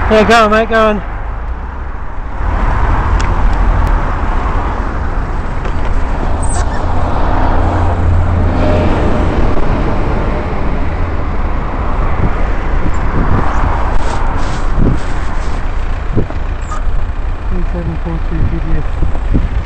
Yeah, go on, mate, go on. Seven 4 2 GDS.